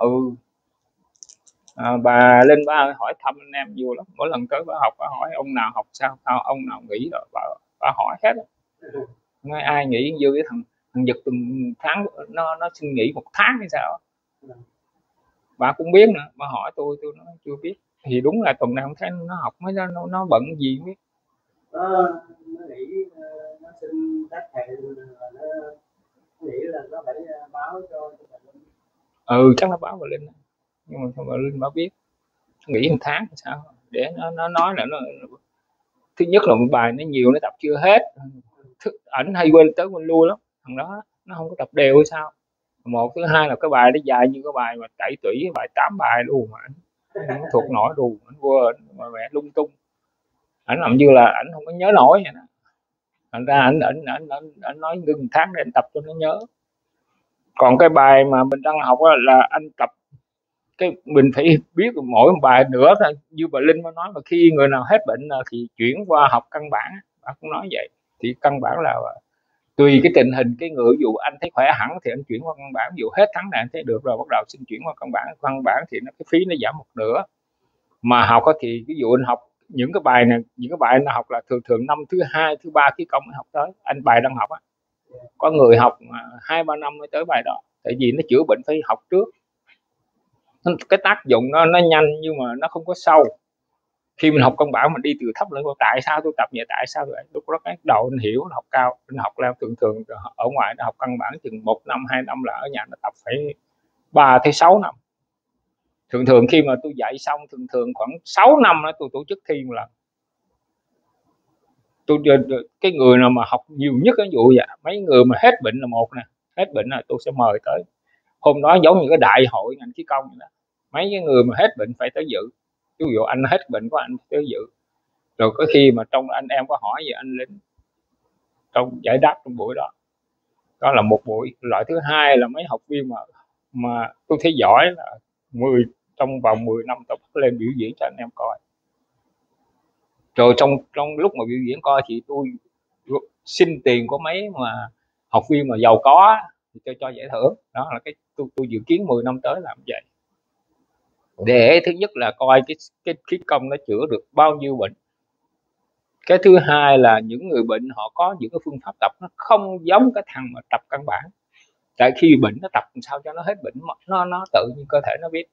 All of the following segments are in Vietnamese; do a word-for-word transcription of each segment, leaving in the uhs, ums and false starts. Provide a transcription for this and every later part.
Ừ. À, bà Linh bà hỏi thăm anh em nhiều lắm, mỗi lần tới bà học bà hỏi ông nào học sao sao, ông nào nghỉ rồi bà, bà hỏi hết á. Nói ai nghỉ như cái thằng thằng Giật từng tháng nó nó xin nghỉ một tháng hay sao, bà cũng biết nữa, bà hỏi tôi tôi nói chưa biết. Thì đúng là tuần nào không thấy nó học, mới nó nó bận gì không biết. nó nó nghĩ nó xin các thầy nó nghĩ là nó phải báo cho bà Linh. Ừ chắc là báo bà Linh, nhưng mà bà Linh bà biết nghỉ một tháng hay sao, để nó nó nói là nó, thứ nhất là bài nó nhiều nó tập chưa hết, ảnh hay quên tới quên lui lắm, thằng đó nó không có tập đều hay sao. Một, thứ hai là cái bài nó dài như cái bài mà tẩy tủy, cái bài tám bài luôn mà anh không thuộc nổi luôn, anh quên mà mẹ lung tung, ảnh làm như là ảnh không có nhớ nổi vậy đó. Thành ra ảnh ảnh ảnh ảnh, ảnh nói ngưng tháng để anh tập cho nó nhớ. Còn cái bài mà mình đang học là anh tập cái mình phải biết mỗi một bài nữa thôi, như bà Linh mới nói, mà khi người nào hết bệnh thì chuyển qua học căn bản, bà cũng nói vậy. Thì căn bản là tùy cái tình hình cái người, ví dụ anh thấy khỏe hẳn thì anh chuyển qua căn bản, ví dụ hết tháng này anh thấy được rồi bắt đầu xin chuyển qua căn bản. Căn bản thì nó cái phí nó giảm một nửa. Mà học thì ví dụ anh học những cái bài này, những cái bài anh học là thường thường năm thứ hai thứ ba khí công mới học tới. Anh bài đang học á, có người học hai ba năm mới tới bài đó, tại vì nó chữa bệnh phải học trước. Cái tác dụng nó nó nhanh nhưng mà nó không có sâu. Khi mình học căn bản mình đi từ thấp lên, tại sao tôi tập vậy, tại sao vậy, lúc đó cái đầu anh hiểu, nó học cao, anh học lao. Thường thường ở ngoài nó học căn bản chừng một năm hai năm, là ở nhà nó tập phải ba tới sáu năm. Thường thường khi mà tôi dạy xong thường thường khoảng sáu năm đó tôi tổ chức thi một lần. Tôi cái người nào mà học nhiều nhất cái vụ vậy, mấy người mà hết bệnh là một nè, hết bệnh là tôi sẽ mời tới. Hôm đó giống như cái đại hội ngành khí công vậy đó, mấy cái người mà hết bệnh phải tới dự. Ví dụ anh hết bệnh của anh tới dự, rồi có khi mà trong anh em có hỏi gì anh lên trong giải đáp trong buổi đó. Đó là một buổi. Loại thứ hai là mấy học viên mà mà tôi thấy giỏi là mười trong vòng mười năm tôi bắt lên biểu diễn cho anh em coi. Rồi trong trong lúc mà biểu diễn coi thì tôi xin tiền của mấy mà học viên mà giàu có thì cho cho giải thưởng. Đó là cái tôi, tôi dự kiến mười năm tới làm vậy, để thứ nhất là coi cái cái khí công nó chữa được bao nhiêu bệnh. Cái thứ hai là những người bệnh họ có những cái phương pháp tập nó không giống cái thằng mà tập căn bản. Tại khi bệnh nó tập làm sao cho nó hết bệnh, nó nó tự nhiên cơ thể nó biết.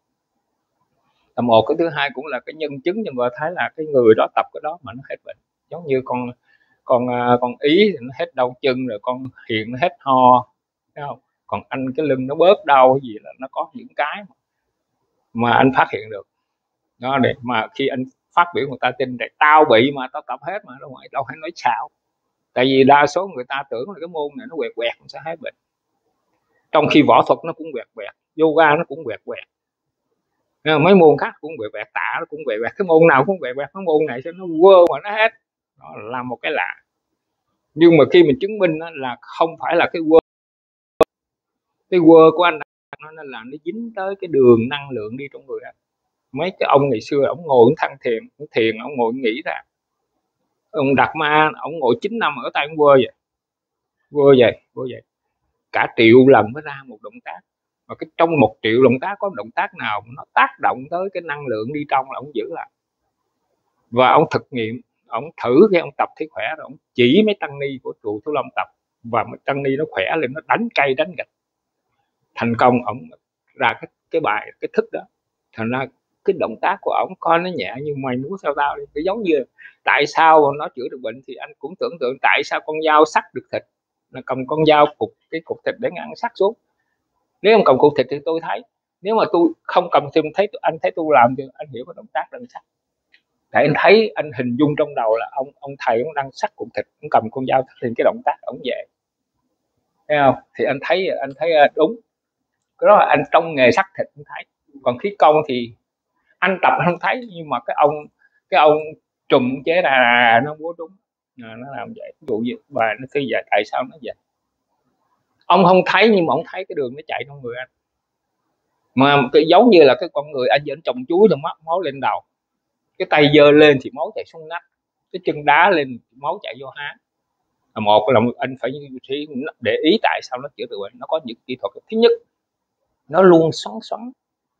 Là một. Cái thứ hai cũng là cái nhân chứng cho người thấy là cái người đó tập cái đó mà nó hết bệnh. Giống như con con con Ý thì nó hết đau chân, rồi con Hiền nó hết ho, thấy không? Còn anh cái lưng nó bớt đau cái gì là nó có những cái mà, mà anh phát hiện được đó, để mà khi anh phát biểu người ta tin. Để tao bị mà tao tập hết mà, đâu phải đâu phải nói xạo. Tại vì đa số người ta tưởng là cái môn này nó quẹt quẹt sẽ hết bệnh, trong khi võ thuật nó cũng quẹt quẹt, yoga nó cũng quẹt quẹt, mấy môn khác cũng quẹt quẹt, tạ nó cũng quẹt quẹt, cái môn nào cũng quẹt quẹt, cái môn này cho nó quơ mà nó hết. Đó là một cái lạ. Nhưng mà khi mình chứng minh là không phải là cái quơ, cái quơ của anh nó là nó dính tới cái đường năng lượng đi trong người anh. Mấy cái ông ngày xưa ông ngồi thăng thiền, ông thiền ông ngồi nghĩ ra, ông Đạt Ma ông ngồi chín năm ở tay ông quơ vậy, quơ vậy quơ vậy cả triệu lần mới ra một động tác. Mà cái trong một triệu động tác có động tác nào nó tác động tới cái năng lượng đi trong là ông giữ lại. Và ông thực nghiệm, ông thử khi ông tập thấy khỏe rồi ông chỉ mấy tăng ni của trụ Thiếu Lâm tập, và mấy tăng ni nó khỏe lên, nó đánh cây đánh gạch thành công. Ông ra cái cái bài cái thức đó. Thành ra cái động tác của ông coi nó nhẹ như mày múa theo tao đi. Cái giống như tại sao nó chữa được bệnh thì anh cũng tưởng tượng tại sao con dao sắc được thịt, là cầm con dao cục cái cục thịt để ngăn sắc xuống. Nếu không cầm cục thịt thì tôi thấy, nếu mà tôi không cầm thì thấy anh thấy tôi làm thì anh hiểu cái động tác đang sắc. Tại anh thấy anh hình dung trong đầu là ông ông thầy ông đang sắc cục thịt, ông cầm con dao thì cái động tác ông về, thấy không? Thì anh thấy anh thấy đúng cái đó là anh trong nghề sắc thịt anh thấy. Còn khí công thì anh tập không thấy, nhưng mà cái ông cái ông trùm chế ra nó búa đúng, à, nó làm vậy. Ví dụ như bà nó cứ vậy, tại sao nó vậy, ông không thấy nhưng mà ông thấy cái đường nó chạy trong người anh. Mà cái giống như là cái con người anh vẫn trồng chuối rồi mắt máu lên đầu, cái tay giơ lên thì máu chạy xuống nách, cái chân đá lên máu chạy vô háng. Một là anh phải để ý tại sao nó chữa được bệnh. Nó có những kỹ thuật. Thứ nhất, nó luôn xoắn xoắn,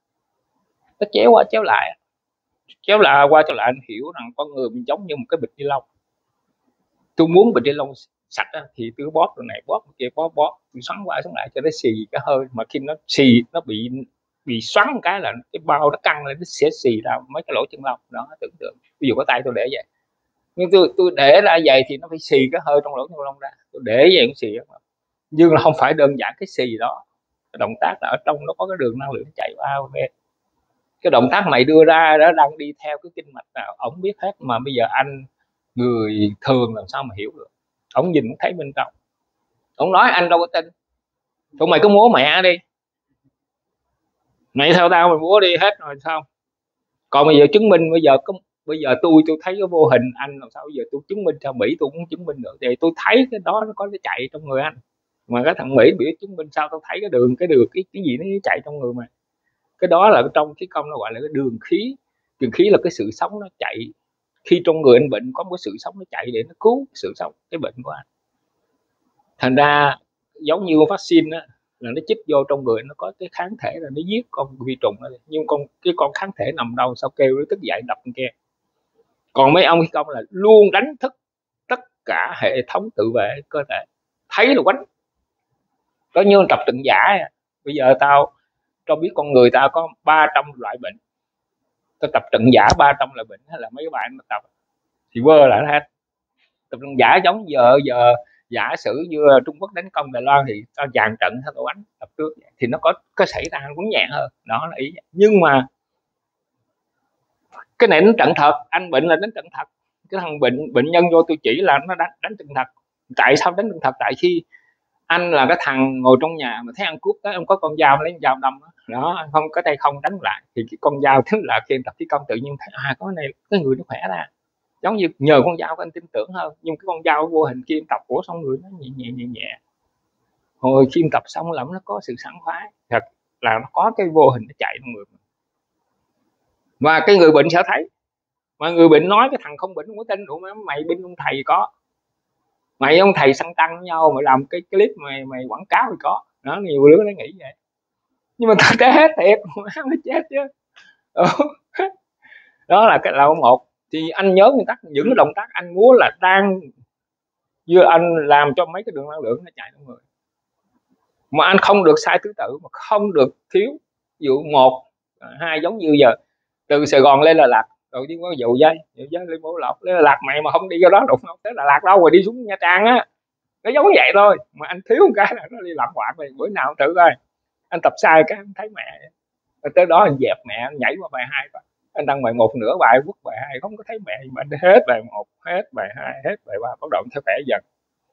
nó chéo qua chéo lại, chéo lại qua chéo lại. Anh hiểu rằng con người mình giống như một cái bịch ni lông. Tôi muốn bịch ni lông sạch á, thì tôi bóp cái này bóp cái kia bóp bóp tôi xoắn qua xoắn lại cho nó xì cái hơi, mà khi nó xì nó bị bị xoắn một cái là cái bao nó căng lên, nó sẽ xì ra mấy cái lỗ chân lông đó. Tưởng tượng ví dụ có tay tôi để vậy, nhưng tôi tôi để ra vậy thì nó phải xì cái hơi trong lỗ chân lông ra, tôi để vậy cũng xì. Nhưng là không phải đơn giản cái xì đó, cái động tác là ở trong nó có cái đường năng lượng chạy vào về. Cái động tác mày đưa ra đó đang đi theo cái kinh mạch nào ổng biết hết, mà bây giờ anh người thường làm sao mà hiểu được. Ổng nhìn thấy bên trong, ổng nói anh đâu có tin. Tụi mày cứ múa mẹ đi, mày theo tao mày múa đi hết rồi sao. Còn bây giờ chứng minh, bây giờ có bây giờ tôi tôi thấy cái vô hình anh làm sao bây giờ tôi chứng minh cho Mỹ, tôi cũng chứng minh được. Thì tôi thấy cái đó nó có cái chạy trong người anh, mà cái thằng Mỹ biểu chứng minh sao tao thấy cái đường cái đường cái cái gì nó chạy trong người mày. Cái đó là trong khí công nó gọi là cái đường khí. Đường khí là cái sự sống nó chạy. Khi trong người anh bệnh có một cái sự sống nó chạy để nó cứu sự sống cái bệnh của anh. Thành ra giống như vaccine á, là nó chích vô trong người nó có cái kháng thể là nó giết con vi trùng đó. Nhưng con cái con kháng thể nằm đâu sao kêu nó tức dậy đập kia. Còn mấy ông khí công là luôn đánh thức tất cả hệ thống tự vệ cơ thể, thấy là quánh. Có như tập trận giả. Bây giờ tao tao biết con người ta có ba trăm loại bệnh, tao tập trận giả ba trăm loại bệnh, hay là mấy bạn nó tập thì vơ lại hết. Tập trận giả giống giờ giờ giả sử như Trung Quốc đánh công Đài Loan thì tao dàn trận theo tao đánh tập trước thì nó có có xảy ra cũng nhẹ hơn. Đó là ý. Nhưng mà cái này nó trận thật, anh bệnh là đánh trận thật. Cái thằng bệnh bệnh nhân vô tôi chỉ là nó đánh đánh trận thật. Tại sao đánh trận thật? Tại khi anh là cái thằng ngồi trong nhà mà thấy ăn cướp tới, ông có con dao lấy con dao đâm đó, đó không có tay không đánh lại thì cái con dao tức là khi tập khí công tự nhiên thấy à có này cái người nó khỏe ra, giống như nhờ con dao anh tin tưởng hơn. Nhưng cái con dao vô hình khi em tập của xong người nó nhẹ nhẹ nhẹ nhẹ, hồi khi em tập xong là nó có sự sảng khoái thật, là nó có cái vô hình nó chạy trong người. Và cái người bệnh sẽ thấy, mà người bệnh nói cái thằng không bệnh không có tin. Ủa mày binh ông thầy có, mày ông thầy săn tăng với nhau mày làm cái clip mày mày quảng cáo thì có đó. Nhiều đứa nó nghĩ vậy, nhưng mà thực tế hết thiệt nó chết chứ. Ừ. Đó là cái là một. Thì anh nhớ nguyên tắc, những cái động tác anh múa là đang vừa anh làm cho mấy cái đường năng lượng nó chạy trong người, mà anh không được sai thứ tự, mà không được thiếu. Ví dụ một hai, giống như giờ từ Sài Gòn lên Đà Lạt đầu tiên có dầu dây dầu dây lên Bảo Lộc lên Đà Lạt, mày mà không đi cái đó đụng không tới Đà Lạt đâu, rồi đi xuống Nha Trang á, nó giống vậy thôi. Mà anh thiếu một cái là nó đi lặn quạng này. Bữa nào thử coi anh tập sai cái anh thấy mẹ rồi tới đó anh dẹp mẹ, anh nhảy qua bài hai, anh đăng bài một nửa bài quất bài hai không có thấy mẹ gì, mà anh hết bài một hết bài hai hết bài ba, bắt đầu theo khỏe dần.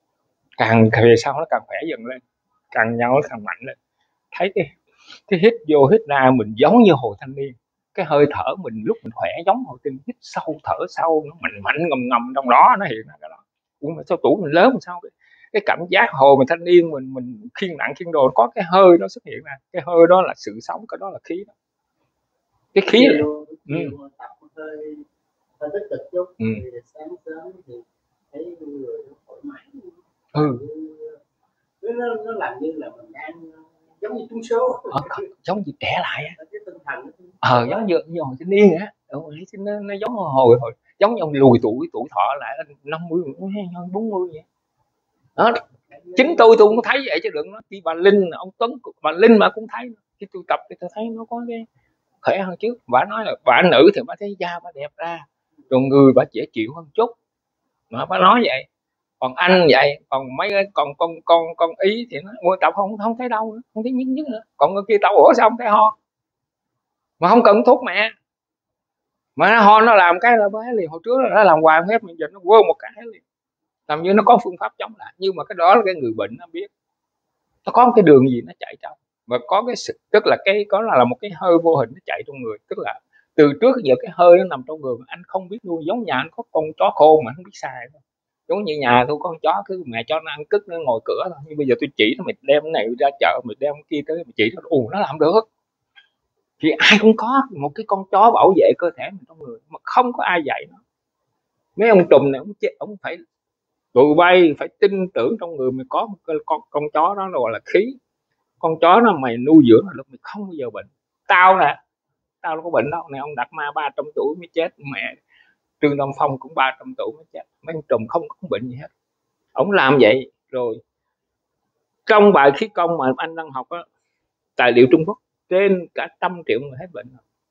Càng về sau nó càng khỏe dần lên, càng nhau nó càng mạnh lên. Thấy cái cái hít vô hít ra mình giống như hồi thanh niên, cái hơi thở mình lúc mình khỏe giống hồi tinh, hít sâu thở sâu nó mạnh mạnh ngầm ngầm trong đó nó hiện ra cái đó. Cũng mà sao tuổi mình lớn làm sao cái, cái cảm giác hồi mình thanh niên mình mình khiêng nặng khiêng đồ có cái hơi nó xuất hiện ra, cái hơi đó là sự sống, cái đó là khí đó. Cái khí là ừ. Tập hơi hơi tích cực chút. Ừ. Thì sáng sớm thì thấy người nó thoải mái. Ừ. Nó, nó làm như là mình đang giống như trúng số, ờ, giống như trẻ lại á. cái tinh thần ờ giống như như hồi thanh niên á. Ừ, nó, nó giống hồi hồi giống như ông lùi tuổi tuổi thọ lại năm mươi bốn mươi vậy đó. Chính tôi tôi cũng thấy vậy chứ đừng nói khi bà Linh ông Tuấn, bà Linh mà cũng thấy. Khi tôi tập thì tôi thấy nó có cái khỏe hơn trước. Bà nói là bà nữ thì bà thấy da bà đẹp ra, rồi người bà dễ chịu hơn chút, mà bà nói vậy. Còn anh vậy, còn mấy cái còn con con con Ý thì nó mua tập không không thấy đâu nữa, không thấy nhức nhức nữa. Còn người kia tao ủa xong thấy ho mà không cần thuốc mẹ, mà nó ho nó làm cái là bé liền. Hồi trước nó làm hoài hết, bây giờ nó quơ một cái liền, làm như nó có phương pháp chống lại. Nhưng mà cái đó là cái người bệnh nó biết nó có cái đường gì nó chạy trong, và có cái sự, tức là cái có là, là một cái hơi vô hình nó chạy trong người. Tức là từ trước giờ cái hơi nó nằm trong người mà anh không biết luôn. Giống nhà anh có con chó khôn mà không biết xài thôi. Giống như nhà tôi con chó cứ mẹ cho nó ăn cứt nó ngồi cửa thôi. Nhưng bây giờ tôi chỉ nó, mày đem cái này ra chợ, mày đem cái kia tới, mày chỉ nó, ù nó làm được. Thì ai cũng có một cái con chó bảo vệ cơ thể mình trong người, mà không có ai dạy nó. Mấy ông trùm này ông chết, ông phải tụi bay phải tin tưởng trong người mình có một con, con, con chó đó gọi là khí. Con chó nó mày nuôi dưỡng là lúc mày không bao giờ bệnh. Tao nè, tao đâu có bệnh đâu. Này ông Đạt Ma ba trăm tuổi mới chết, mẹ Trương Đông Phong cũng ba trăm tuổi mới chết, mấy ông trùm không có bệnh gì hết. Ông làm vậy rồi. Trong bài khí công mà anh đang học á, tài liệu Trung Quốc trên cả trăm triệu người hết bệnh.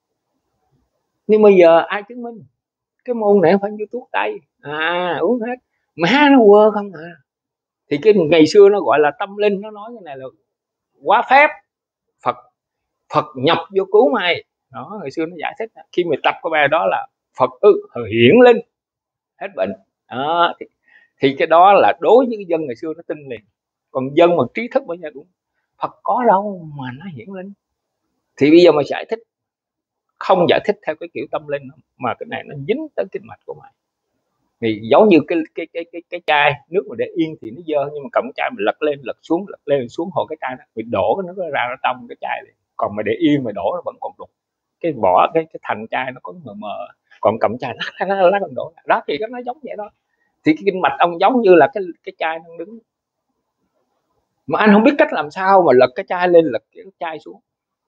Nhưng bây giờ ai chứng minh cái môn này phải như thuốc tây à, uống hết má nó quơ không à. Thì cái ngày xưa nó gọi là tâm linh, nó nói cái này là quá phép, Phật Phật nhập vô cứu mày đó. Ngày xưa nó giải thích khi mình tập cái bài đó là Phật ư hiển linh hết bệnh đó. Thì, thì cái đó là đối với dân ngày xưa nó tin liền. Còn dân mà trí thức bây giờ cũng Phật có đâu mà nó hiển linh. Thì bây giờ mà giải thích không giải thích theo cái kiểu tâm linh mà cái này nó dính tới kinh mạch của mày. Thì giống như cái cái cái cái cái chai nước mà để yên thì nó dơ, nhưng mà cầm cái chai mình lật lên lật xuống lật lên xuống hồi cái chai đó mình đổ cái nước ra nó trong cái chai này. Còn mà để yên mà đổ nó vẫn còn đục, cái vỏ cái cái thành chai nó có mờ mờ, còn cầm chai lắc lắc lắc còn đổ đó. Thì nó giống vậy đó. Thì cái kinh mạch ông giống như là cái cái chai đang đứng, mà anh không biết cách làm sao mà lật cái chai lên lật cái chai xuống.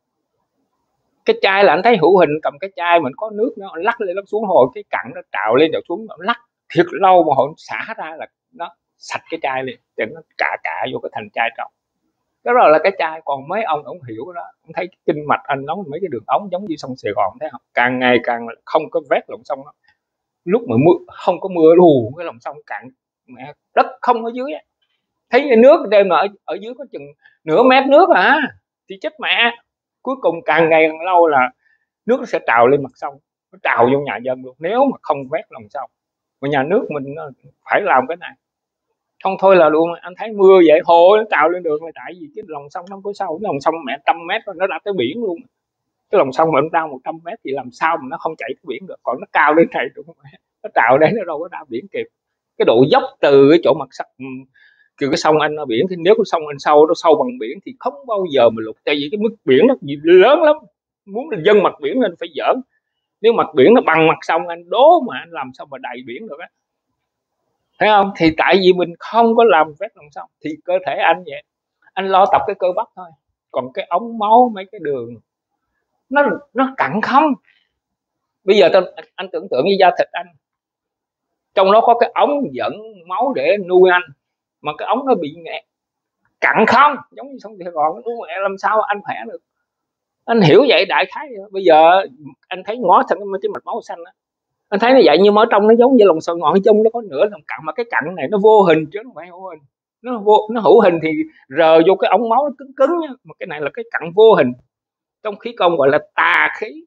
Cái chai là anh thấy hữu hình, cầm cái chai mình có nước nó lắc lên lắc xuống, hồi cái cặn nó trào lên trào xuống, nó lắc thiệt lâu mà hồi xả ra là nó sạch cái chai liền, để nó cạ cạ vô cái thành chai trong. Đó rồi là cái chai. Còn mấy ông ông hiểu đó, ông thấy kinh mạch anh nóng mấy cái đường ống giống như sông Sài Gòn thấy không, càng ngày càng không có vét lòng sông đó. Lúc mà mưa không có mưa lù cái lòng sông cạn, mẹ đất không ở dưới, thấy cái nước đây mà ở, ở dưới có chừng nửa mét nước à, thì chết mẹ. Cuối cùng càng ngày càng lâu là nước nó sẽ trào lên mặt sông, nó trào vô nhà dân luôn, nếu mà không vét lòng sông. Mà nhà nước mình phải làm cái này, không thôi là luôn. Anh thấy mưa vậy hồ nó trào lên đường là tại vì cái lòng sông nó có sâu, cái lòng sông mẹ trăm mét rồi nó đã tới biển luôn. Cái lòng sông mà nó cao một trăm mét thì làm sao mà nó không chảy tới biển được, còn nó cao lên này đúng không? Nó trào đấy nó đâu có ra biển kịp. Cái độ dốc từ cái chỗ mặt sông, từ cái sông Anh ở biển, thì nếu cái sông Anh sâu nó sâu bằng biển thì không bao giờ mà lụt, tại vì cái mức biển nó lớn lắm, muốn là dân mặt biển nên phải giỡn. Nếu mặt biển nó bằng mặt sông anh đố mà anh làm sao mà đầy biển được á, thấy không? Thì tại vì mình không có làm vét lòng sông. Thì cơ thể anh vậy, anh lo tập cái cơ bắp thôi, còn cái ống máu mấy cái đường nó nó cặn không. Bây giờ tôi, anh tưởng tượng như da thịt anh, trong đó có cái ống dẫn máu để nuôi anh, mà cái ống nó bị nghẹt cặn không, giống như sông Sài Gòn, làm sao anh khỏe được. Anh hiểu vậy đại khái. Bây giờ anh thấy ngó thành cái mạch máu xanh đó, anh thấy nó vậy, nhưng mà ở trong nó giống như lòng sò ngọn trong nó có nửa lòng cặn, mà cái cặn này nó vô hình chứ không phải hữu hình. Nó vô, nó hữu hình thì rờ vô cái ống máu nó cứng cứng nhá, mà cái này là cái cặn vô hình. Trong khí công gọi là tà khí,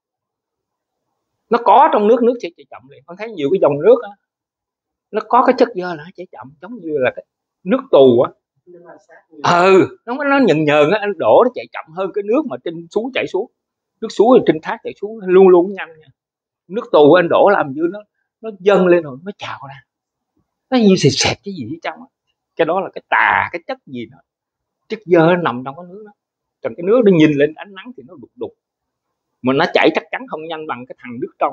nó có trong nước, nước sẽ chảy chậm liền. Anh thấy nhiều cái dòng nước á, nó có cái chất dơ là nó chảy chậm, giống như là cái nước tù á. Ừ, nó nó nhờn nhờn á, anh đổ nó chạy chậm hơn cái nước mà trên suối chảy xuống. Nước suối trên thác chảy xuống luôn luôn nhanh nha. Nước tù anh đổ làm như nó nó dâng lên rồi nó trào ra, nó như xịt xẹt cái gì ở trong. Cái đó là cái tà, cái chất gì đó, chất dơ nó nằm trong cái nước đó. Còn cái nước nó nhìn lên ánh nắng thì nó đục đục, mà nó chảy chắc chắn không nhanh bằng cái thằng nước trong.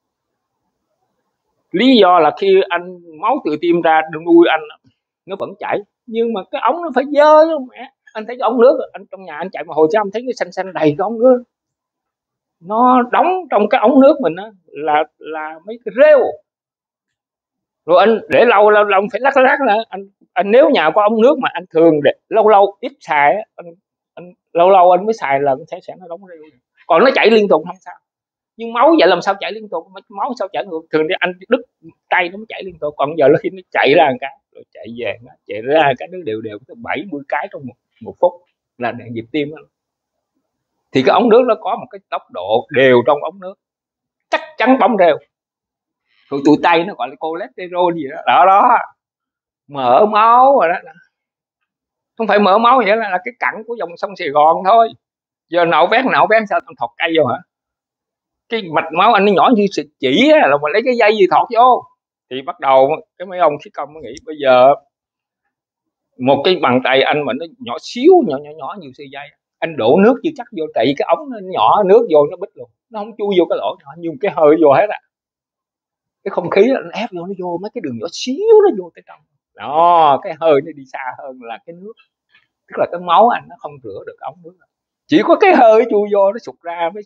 Lý do là khi anh máu từ tim ra đường nuôi anh nó vẫn chảy, nhưng mà cái ống nó phải dơ chứ mẹ. Anh thấy cái ống nước anh trong nhà anh chạy mà hồi cho anh thấy cái xanh xanh đầy cái ống nước, nó đóng trong cái ống nước mình á là là mấy cái rêu. Rồi anh để lâu lâu lâu phải lắc lắc là anh anh nếu nhà có ống nước mà anh thường để lâu lâu ít xài á, anh, anh lâu lâu anh mới xài là sẽ sẽ nó đóng rêu. Còn nó chảy liên tục không sao, nhưng máu vậy làm sao chảy liên tục, máu sao chảy ngược. Thường thì anh đứt tay nó mới chảy liên tục, còn giờ là khi nó chạy ra một cái rồi chạy về, nó chạy ra cái nó đều đều tới bảy mươi cái trong một, một phút là để nhịp tim đó. Thì cái ống nước nó có một cái tốc độ đều trong ống nước, chắc chắn bóng rêu. Tụi tụi Tây nó gọi là cholesterol gì đó, đó đó, mỡ máu rồi đó. Không phải mỡ máu vậy, là, là cái cặn của dòng sông Sài Gòn thôi. Giờ nạo vét nạo vét sao thằng thọt cây vô hả? Cái mạch máu anh nó nhỏ như sợi chỉ á, là mà lấy cái dây gì thọt vô. Thì bắt đầu cái mấy ông khí công mới nghĩ bây giờ một cái bàn tay anh mà nó nhỏ xíu, nhỏ nhỏ nhỏ nhiều sợi dây, anh đổ nước chưa chắc vô, tại cái ống nó nhỏ, nước vô nó bít luôn, nó không chui vô cái lỗ nhỏ, nhưng cái hơi vô hết á. Cái không khí nó ép vô, nó vô mấy cái đường nhỏ xíu, nó vô tới trong đó, cái hơi nó đi xa hơn là cái nước. Tức là cái máu anh nó không rửa được ống nước, chỉ có cái hơi chui vô nó sụt ra mới sạch.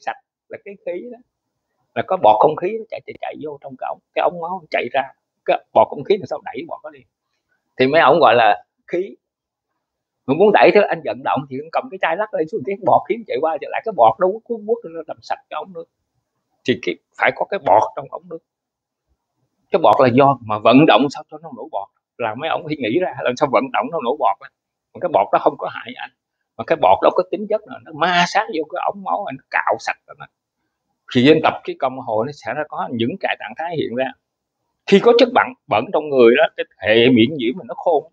là cái khí đó, là có bọt không khí nó chạy chạy chạy vô trong cái ống cái ống máu chạy ra, cái bọt không khí là sao đẩy bọt nó đi, thì mấy ông gọi là khí. Mình muốn đẩy thì anh vận động thì anh cầm cái chai lắc lên xuống, cái bọt khí chạy qua chạy lại, cái bọt nó cuốn quất nó làm sạch cái ống nước, thì cái, phải có cái bọt trong ống nước. Cái bọt là do mà vận động sao cho nó nổi bọt, là mấy ông thì nghĩ ra làm sao vận động nó nổi bọt. Mà cái bọt đó không có hại anh, mà cái bọt đó có tính chất là nó ma sát vô cái ống máu anh, nó cạo sạch rồi. Thì anh tập cái công hồi nó sẽ có những cái trạng thái hiện ra. Khi có chất bẩn bẩn trong người đó, cái hệ miễn nhiễm mình nó khôn.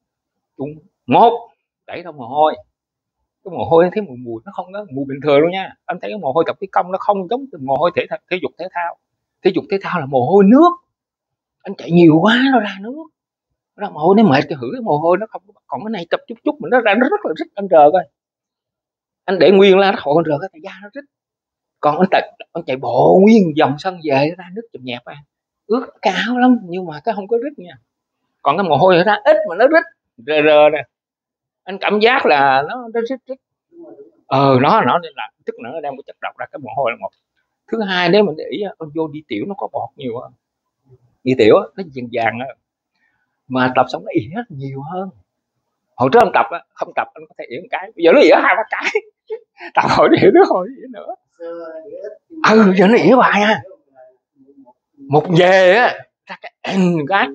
Một, đẩy ra mồ hôi. Cái mồ hôi thấy mùi mùi nó không có mùi bình thường luôn nha. Anh thấy cái mồ hôi tập cái công nó không giống mồ hôi thể thể dục thể thao. Thể dục thể thao là mồ hôi nước, anh chạy nhiều quá nó ra nước, nó mồ hôi nó mệt cái hửi cái mồ hôi nó không. Còn cái này tập chút chút mình nó ra nó rất là rít, anh rờ coi, anh để nguyên là nó hồi anh rờ cái da nó rít. Còn anh chạy anh chạy bộ nguyên vòng sân về ra nước chùm nhẹp à, ướt cao lắm nhưng mà cái không có rít nha. Còn cái mồ hôi ra ít mà nó rít rờ rờ nè, anh cảm giác là nó nó rít rít. Ờ nó nó nên là tức là nó đang có chất độc ra cái mồ hôi là một. Thứ hai nếu mình để ý anh vô đi tiểu nó có bọt nhiều hơn, đi tiểu nó vàng vàng á, mà tập xong nó ỉa nhiều hơn. Hồi trước anh tập á, không tập anh có thể ỉa một cái, bây giờ nó ỉa hai ba cái. Tập hồi ỉa nữa hồi ỉa nữa. Ừ giờ nó ỉa hoài à. Một về á ra cái ăn cái.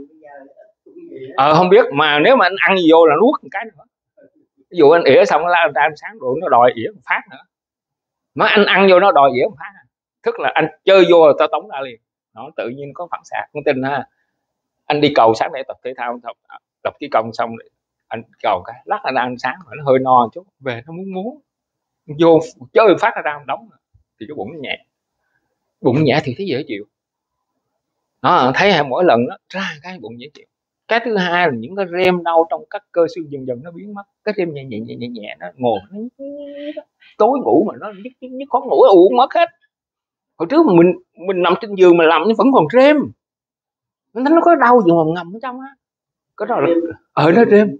Ờ không biết mà nếu mà anh ăn gì vô là nuốt một cái nữa. Ví dụ anh ỉa xong là ra ăn sáng rồi nó đòi ỉa một phát nữa. Mà anh ăn vô nó đòi ỉa một phát. Tức là anh chơi vô rồi tao tống ra liền. Nó tự nhiên có phản xạ, không tin ha. Anh đi cầu sáng để tập thể thao, tập, tập cái công xong rồi anh cầu cái lắc anh ăn sáng mà nó hơi no một chút, về nó muốn muốn vô chơi phát ra ra đóng thì cái bụng nó nhẹ, bụng nhẹ thì thấy dễ chịu. Nó thấy mỗi lần nó ra cái bụng dễ chịu. Cái thứ hai là những cái rem đau trong các cơ xương dần dần nó biến mất, cái rem nhẹ nhẹ nhẹ nhẹ nhẹ nó ngồi nó tối ngủ mà nó nhức nhức khó ngủ uống mất hết. Hồi trước mình mình nằm trên giường mà làm nó vẫn còn rem, nó có đau gì mà ngầm ở trong á, có đó là ờ nó rem,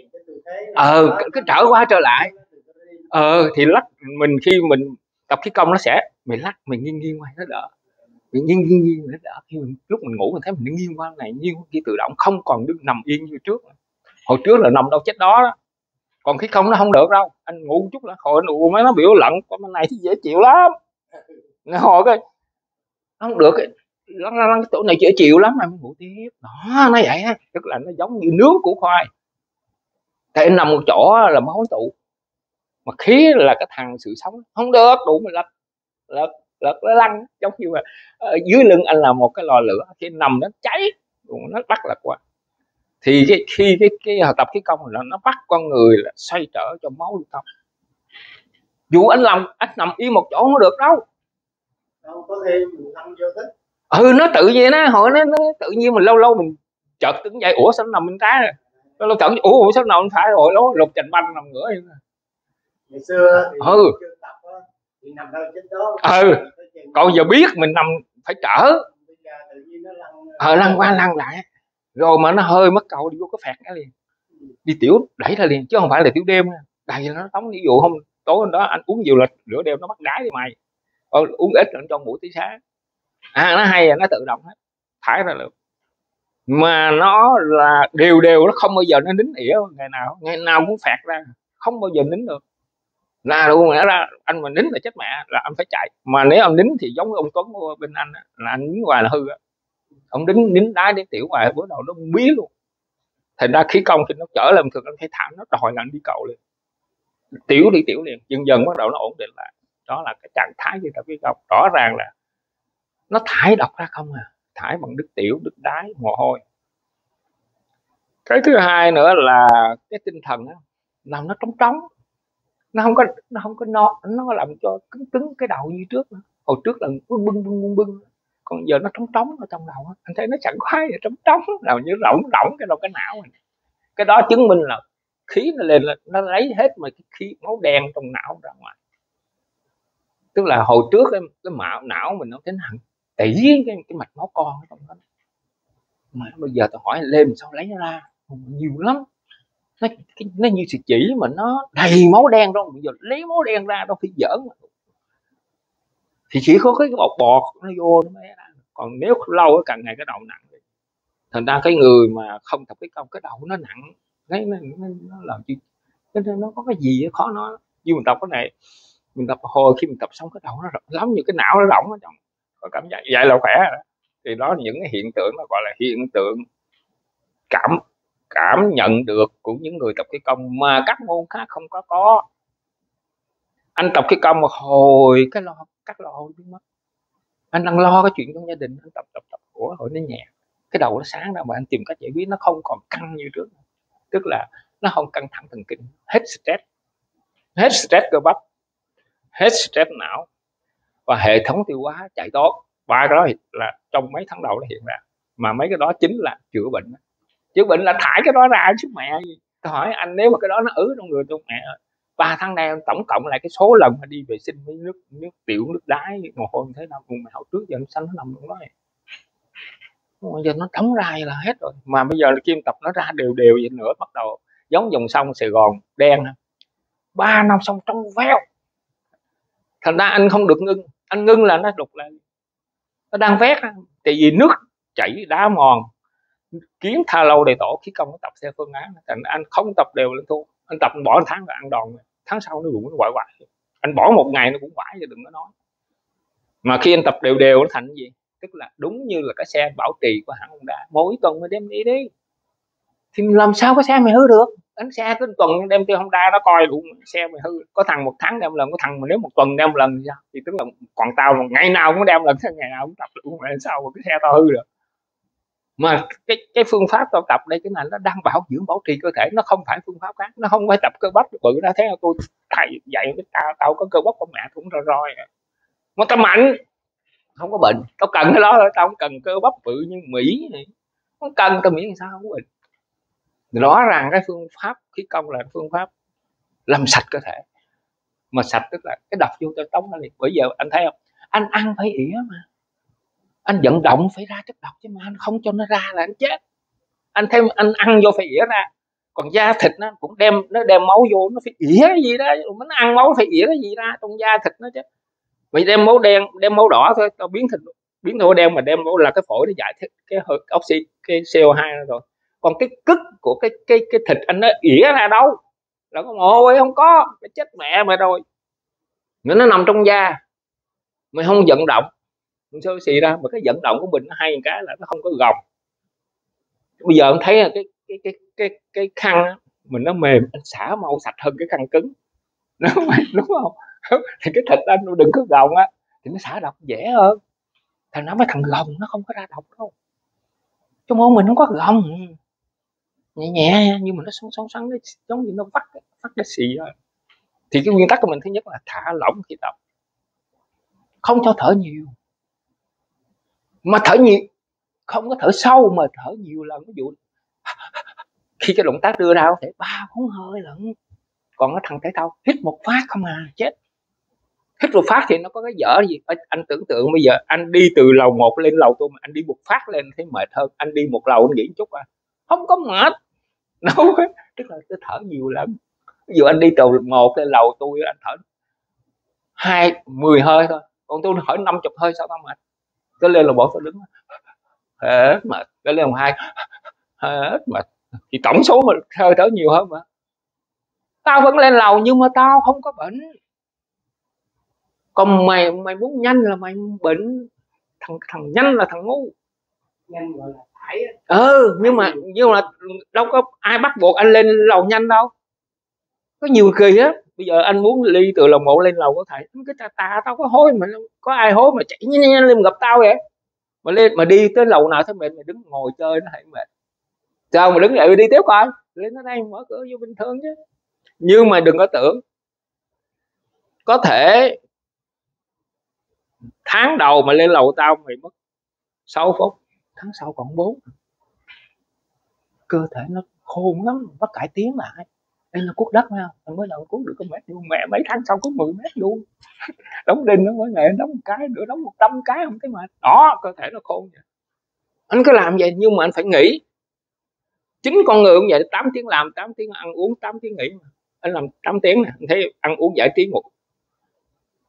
ờ cái, cái trở qua trở lại, ờ thì lắc mình khi mình tập khí công nó sẽ mình lắc mình nghiêng nghiêng qua nó đỡ, mình nghiêng nghiêng nghiêng nó đỡ. Khi mình lúc mình ngủ mình thấy mình nghiêng qua này nghiêng kia tự động, không còn đứng nằm yên như trước. Hồi trước là nằm đâu chết đó, đó. Còn khí công nó không được đâu, anh ngủ một chút là hồi nó mấy nó biểu lận con bên này thì dễ chịu lắm, hồi cái không được cái lăn lăn cái chỗ này dễ chịu lắm mà mình ngủ tiếp đó, nó vậy á, tức là nó giống như nướng củ khoai. Tại anh nằm một chỗ là máu tụ, mà khí là cái thằng sự sống không được đủ mình lật lật lật nó lăn, giống như mà ở dưới lưng anh là một cái lò lửa, khi nằm nó cháy nó bắt lật qua. Thì cái khi cái cái tập khí công là nó bắt con người là xoay trở cho máu lưu thông. Dù anh làm anh nằm yên một chỗ không được đâu, đâu có thêm mình nằm vô thích. Ừ nó tự nhiên á, hồi nó, nó tự nhiên mình lâu lâu mình chợt đứng dậy, ủa sao nó nằm bên trái rồi, lâu lâu chợt ủa sao nó nằm bên phải rồi đó lục chành banh nằm ngửa vậy. Ngày xưa thì ừ chưa tập á, thì nằm đâu chết đó. Ừ còn giờ biết mình nằm phải trở, Bây giờ tự nhiên nó lăn ờ lăn qua lăn lại rồi mà nó hơi mất cầu đi vô cái phạt cái liền, đi tiểu đẩy ra liền chứ không phải là tiểu đêm nha. Đây nó tống, ví dụ hôm tối hôm đó anh uống nhiều là nửa đêm nó bắt đái đi mày, ờ, uống ít rồi cho buổi tí sáng, à nó hay là nó tự động hết thải ra được. Mà nó là đều đều, nó không bao giờ nó nín ỉa, ngày nào ngày nào cũng phạt ra, không bao giờ nín được. Là luôn nghĩa là anh mà nín là chết mẹ, là anh phải chạy. Mà nếu ông nín thì giống ông Tuấn bên anh á, là anh nín hoài là hư á, ông nín nín đái đến tiểu hoài bữa đầu nó bí luôn. Thành ra khí công thì nó trở lại thường anh phải thảm, nó đòi là anh đi cầu liền, tiểu đi tiểu liền, dần dần bắt đầu nó ổn định lại. Đó là cái trạng thái như tập khí công, rõ ràng là nó thải độc ra không à, thải bằng nước tiểu, nước đái, mồ hôi. Cái thứ hai nữa là cái tinh thần á, làm nó trống trống, nó không có nó không có no, nó làm cho cứng cứng cái đầu như trước nữa. Hồi trước là bưng bưng bưng bưng, còn giờ nó trống trống ở trong đầu á, anh thấy nó sảng khoái vậy, trống trống, làm như rỗng rỗng cái đầu cái não này. Cái đó chứng minh là khí nó lên là nó lấy hết mà cái khí máu đen trong não ra ngoài. Tức là hồi trước cái, cái mạo não mình nó thế nào tỷ cái, cái mạch máu con ở trong đó, mà bây giờ tôi hỏi lên sao lấy nó ra nhiều lắm, nó, nó như sợi chỉ mà nó đầy máu đen đâu, bây giờ lấy máu đen ra đâu phải giỡn. thì chỉ có cái bột bọt nó vô nó mới ra. Còn nếu lâu càng ngày cái đầu nặng. Thành ra cái người mà không tập cái công cái đầu nó nặng, nó nó, nó, nó làm chi nó, nó có cái gì khó nói. Như mình tập cái này, mình tập hồi khi mình tập xong cái đầu nó rộng lắm, như cái não nó rộng ở trong, có cảm giác vậy là khỏe rồi. Thì đó là những cái hiện tượng nó gọi là hiện tượng cảm cảm nhận được của những người tập cái công mà các môn khác không có có. Anh tập cái công một hồi cái lo các lo biến mất, anh đang lo cái chuyện trong gia đình, anh tập tập tập của hồi nó nhẹ, cái đầu nó sáng ra mà anh tìm cách giải quyết, nó không còn căng như trước, tức là nó không căng thẳng thần kinh, hết stress, hết stress cơ bắp, hết stress não, và hệ thống tiêu hóa chạy tốt. Ba cái đó là trong mấy tháng đầu nó hiện ra, mà mấy cái đó chính là chữa bệnh. Chữa bệnh là thải cái đó ra chứ mẹ gì. Tôi hỏi anh, nếu mà cái đó nó ứ trong người tôi, mẹ ba tháng nay tổng cộng lại cái số lần mà đi vệ sinh với nước nước tiểu nước đái mồ hôi thế nào cùng mẹ hồi trước giờ nó xanh nó nằm trong đó này. Bây giờ nó đóng ra là hết rồi, mà bây giờ kim tập nó ra đều đều vậy nữa, bắt đầu giống dòng sông Sài Gòn đen, ba năm xong trong veo. Thành ra anh không được ngưng, anh ngưng là nó đục lại, nó đang vét, tại vì nước chảy đá mòn, kiến tha lâu đầy tổ, khí công nó tập theo phương án. Thành anh không tập đều lên thua, anh tập bỏ một tháng là ăn đòn, tháng sau nó rụng nó quại quại, anh bỏ một ngày nó cũng quải, chứ đừng có nói. Mà khi anh tập đều đều nó thành cái gì, tức là đúng như là cái xe bảo trì của hãng Honda, mỗi tuần mới đem đi đi, thì làm sao có xe mày hư được. Đánh xe cứ tuần đem tiêu Honda nó coi đủ xe mày hư. Có thằng một tháng đem lần, có thằng mà nếu một tuần đem lần thì sao, thì tức là còn tao một ngày nào cũng đem lần, ngày nào cũng tập đủ, mà sao mà cái xe tao hư được. Mà cái cái phương pháp tao tập đây, cái này nó đang bảo dưỡng bảo trì cơ thể, nó không phải phương pháp khác, nó không phải tập cơ bắp bự ra. Thế là tôi thầy dạy cái tao tao có cơ bắp của mẹ cũng rồi rồi mà tao mạnh không có bệnh, tao cần cái đó thôi, tao không cần cơ bắp bự như Mỹ này, không cần, tao miễn sao không có bệnh. Rõ ràng cái phương pháp khí công là phương pháp làm sạch cơ thể, mà sạch tức là cái đập vô cho tống nó liền. Bây giờ anh thấy không, anh ăn phải ỉa mà, anh vận động phải ra chất độc, chứ mà anh không cho nó ra là anh chết. Anh thêm anh ăn vô phải ỉa ra, còn da thịt nó cũng đem nó đem máu vô, nó phải ỉa cái gì đó, nó ăn máu phải ỉa cái gì ra trong da thịt nó chứ. Vậy đem máu đen đem máu đỏ thôi, tao biến thịt biến máu đen mà đem máu là cái phổi nó giải thích cái oxy cái xê o hai rồi. Còn cái cứt của cái cái cái thịt anh nó ỉa ra đâu, là có mồ hôi không có, cái chết mẹ mày rồi. Nó nó nằm trong da, mày không vận động không sao xì ra. Mà cái vận động của mình nó hay một cái là nó không có gồng. Bây giờ anh thấy là cái cái cái cái cái khăn á, mình nó mềm, anh xả mau sạch hơn cái khăn cứng, đúng không? Thì cái thịt anh đừng có gồng á, thì nó xả độc dễ hơn. Thằng nó mấy thằng gồng nó không có ra độc đâu. Trong môn mình không có gồng, nhẹ nhẹ nhưng mà nó xoắn xoắn xoắn, nó giống như nó vắt vắt cái xì thôi. Thì cái nguyên tắc của mình thứ nhất là thả lỏng khi tập, không cho thở nhiều, mà thở nhiều không có thở sâu mà thở nhiều lần. Ví dụ khi cái động tác đưa ra có thể ba bốn hơi lận, còn cái thằng thể thao hít một phát không à chết. Hít một phát thì nó có cái dở gì. Anh tưởng tượng bây giờ anh đi từ lầu một lên lầu tôi, mà anh đi một phát lên thấy mệt hơn anh đi một lầu anh nghỉ chút à, không có mệt đâu. Tức là tôi thở nhiều lắm. Ví dụ anh đi từ một lên lầu tôi, anh thở hai mười hơi thôi, còn tôi thở năm chục hơi sao tao mệt. Tôi lên lầu một tôi đứng hết mệt, tôi lên lầu hai hết mệt, thì tổng số mà hơi thở nhiều hơn. Mà tao vẫn lên lầu nhưng mà tao không có bệnh. Còn mày mày muốn nhanh là mày bệnh, thằng thằng nhanh là thằng ngu. Nhanh gọi là thải. Ừ, nhưng mà nhưng mà đâu có ai bắt buộc anh lên lầu nhanh đâu. Có nhiều kỳ á, bây giờ anh muốn đi từ lầu một lên lầu có thầy, cái tà tà tao có hối mà, có ai hối mà chạy nhanh nhanh lên gặp tao vậy. Mà lên mà đi tới lầu nào thấy mệt, mày đứng ngồi chơi nó hay mệt. Sao mà đứng dậy đi tiếp coi, lên ở đây mở cửa vô bình thường chứ. Nhưng mà đừng có tưởng có thể tháng đầu mà lên lầu tao mày mất sáu phút, tháng sau còn bốn. Cơ thể nó khôn lắm, nó cải tiến lại. Đây là cuốc đất phải không? Anh mới đầu cuốc được có mét luôn, mẹ mấy tháng sau có mười mét luôn. Đóng đinh nó mới ngày đóng một cái nữa, đóng một trăm cái không thấy mệt. Đó, cơ thể nó khôn vậy. Anh cứ làm vậy nhưng mà anh phải nghỉ. Chính con người cũng vậy, tám tiếng làm, tám tiếng ăn uống, tám tiếng nghỉ mà. Anh làm tám tiếng nè, anh thấy ăn uống giải trí một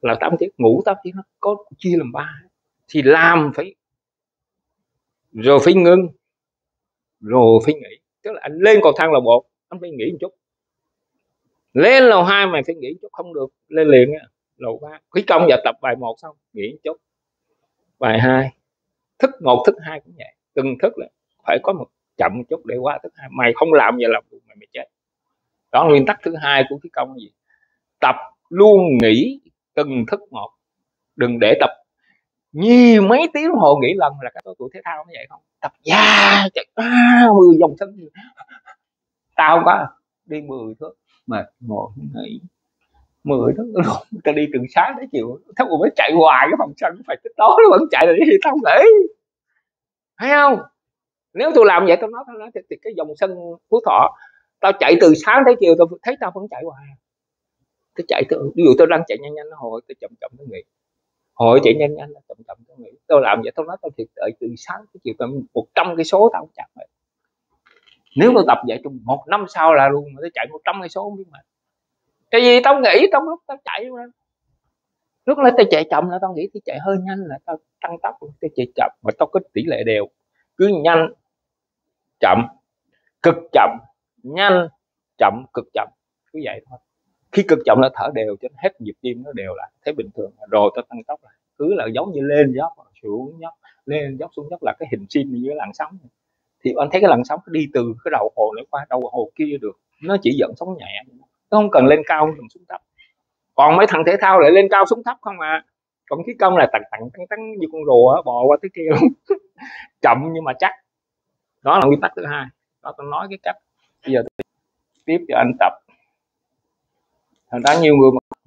là tám tiếng, ngủ tám tiếng, nó có chia làm ba. Thì làm phải rồi phải ngưng rồi phải nghỉ. Tức là anh lên cầu thang lầu một anh phải nghỉ một chút, lên lầu hai mày phải nghỉ một chút, không được lên liền nha. Lầu ba khí công giờ tập bài một xong nghỉ một chút, bài hai thức một thức hai cũng vậy, từng thức là phải có một chậm một chút để qua thức hai. Mày không làm vậy là mày mày chết. Đó là nguyên tắc thứ hai của khí công. Gì tập luôn nghỉ từng thức một, đừng để tập nhiều mấy tiếng đồng hồ nghỉ lần. Là các tuổi thể thao nó vậy không, tập da chạy à, mười vòng sân. Tao không có, đi mười thước mệt ngồi nghỉ mười thước, ta đi từ sáng đến chiều, thằng mới chạy hoài cái phòng sân phải tới đó nó vẫn chạy, là đi tao nghỉ, thấy không? Nếu tôi làm vậy, tôi nói tao nói thì cái dòng sân Phú Thọ tao chạy từ sáng tới chiều, tao thấy tao vẫn chạy hoài. Tôi chạy từ, ví dụ tôi đang chạy nhanh nhanh nó hồi tôi chậm chậm tôi nghỉ, hồi chạy nhanh nhanh là chậm chậm tôi nghỉ. Tôi làm vậy tôi nói tao thiệt đợi từ sáng tới chiều tầm một trăm cây số tao chạy vậy. Nếu tôi tập vậy trong một năm sau là luôn, tôi chạy một trăm cây số không biết mà. Tại vì tao nghĩ trong lúc tao chạy mà, lúc đó tao chạy chậm là tao nghĩ tao chạy hơi nhanh là tao tăng tốc, tao chạy chậm mà tao có tỷ lệ đều, cứ nhanh chậm cực chậm, nhanh chậm cực chậm, cứ vậy thôi. Khi cực chậm là thở đều cho hết nhịp tim nó đều lại, thấy bình thường rồi tao tăng tốc lại. Cứ là giống như lên dốc xuống dốc, lên dốc xuống dốc, là cái hình sin như cái làn sóng. Thì anh thấy cái làn sóng đi từ cái đầu hồ này qua đầu hồ kia được, nó chỉ dẫn sóng nhẹ, nó không cần lên cao không cần xuống thấp. Còn mấy thằng thể thao lại lên cao xuống thấp không à. Còn khí công là tặng tặng tăng tăng như con rùa bò qua tới kia luôn. Chậm nhưng mà chắc. Đó là nguyên tắc thứ hai. Đó tôi nói cái cách. Bây giờ tôi tiếp cho anh tập. Thành ra nhiều người mà